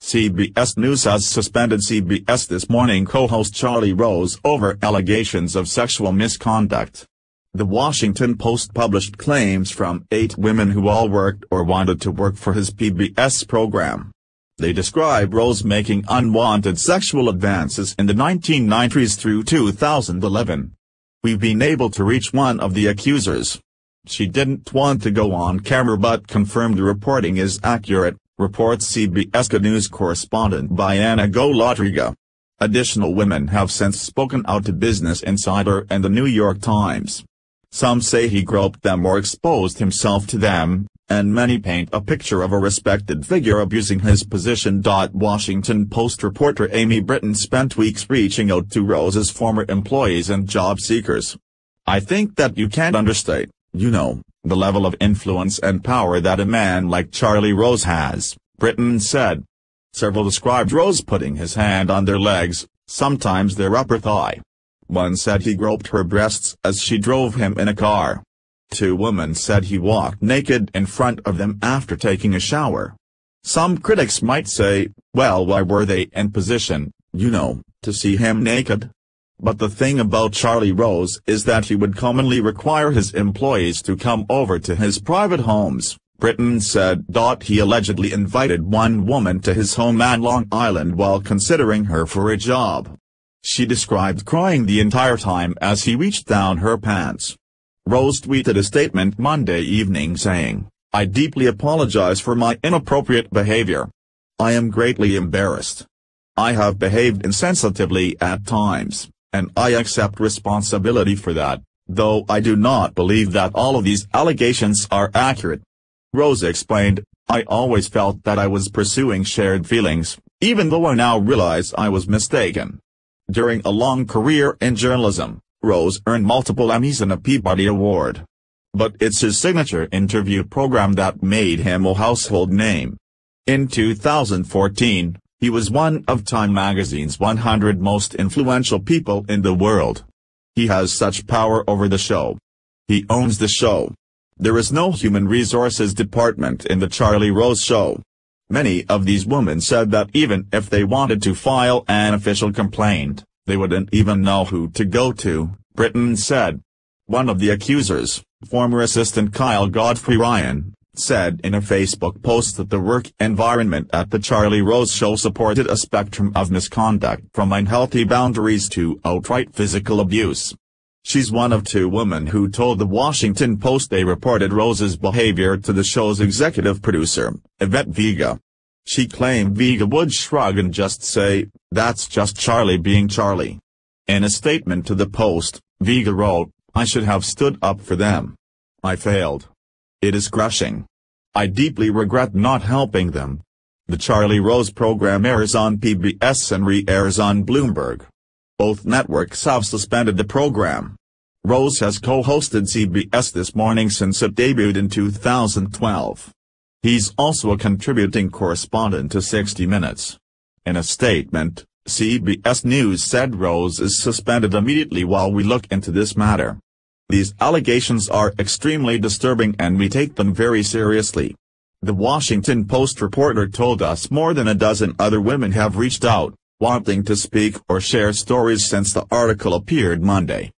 CBS News has suspended CBS This Morning co-host Charlie Rose over allegations of sexual misconduct. The Washington Post published claims from 8 women who all worked or wanted to work for his PBS program. They describe Rose making unwanted sexual advances in the 1990s through 2011. We've been able to reach one of the accusers. She didn't want to go on camera but confirmed the reporting is accurate, reports CBS News correspondent Bianna Golodryga. Additional women have since spoken out to Business Insider and the New York Times. Some say he groped them or exposed himself to them, and many paint a picture of a respected figure abusing his position. Washington Post reporter Amy Britton spent weeks reaching out to Rose's former employees and job seekers. "I think that you can't understate, the level of influence and power that a man like Charlie Rose has," Britton said. Several described Rose putting his hand on their legs, sometimes their upper thigh. One said he groped her breasts as she drove him in a car. 2 women said he walked naked in front of them after taking a shower. Some critics might say, well, why were they in position, to see him naked? But the thing about Charlie Rose is that he would commonly require his employees to come over to his private homes, Britton said. He allegedly invited one woman to his home on Long Island while considering her for a job. She described crying the entire time as he reached down her pants. Rose tweeted a statement Monday evening saying, "I deeply apologize for my inappropriate behavior. I am greatly embarrassed. I have behaved insensitively at times, and I accept responsibility for that, though I do not believe that all of these allegations are accurate." Rose explained, "I always felt that I was pursuing shared feelings, even though I now realize I was mistaken." During a long career in journalism, Rose earned multiple Emmys and a Peabody Award. But it's his signature interview program that made him a household name. In 2014, he was one of Time magazine's 100 most influential people in the world. He has such power over the show. He owns the show. There is no human resources department in the Charlie Rose Show. Many of these women said that even if they wanted to file an official complaint, they wouldn't even know who to go to, Britton said. One of the accusers, former assistant Kyle Godfrey Ryan, said in a Facebook post that the work environment at the Charlie Rose Show supported a spectrum of misconduct from unhealthy boundaries to outright physical abuse. She's one of 2 women who told the Washington Post they reported Rose's behavior to the show's executive producer, Yvette Vega. She claimed Vega would shrug and just say, "That's just Charlie being Charlie." In a statement to the Post, Vega wrote, "I should have stood up for them. I failed. It is crushing. I deeply regret not helping them." The Charlie Rose program airs on PBS and re-airs on Bloomberg. Both networks have suspended the program. Rose has co-hosted CBS This Morning since it debuted in 2012. He's also a contributing correspondent to 60 Minutes. In a statement, CBS News said Rose is suspended immediately while we look into this matter. "These allegations are extremely disturbing and we take them very seriously." The Washington Post reporter told us more than a dozen other women have reached out, wanting to speak or share stories since the article appeared Monday.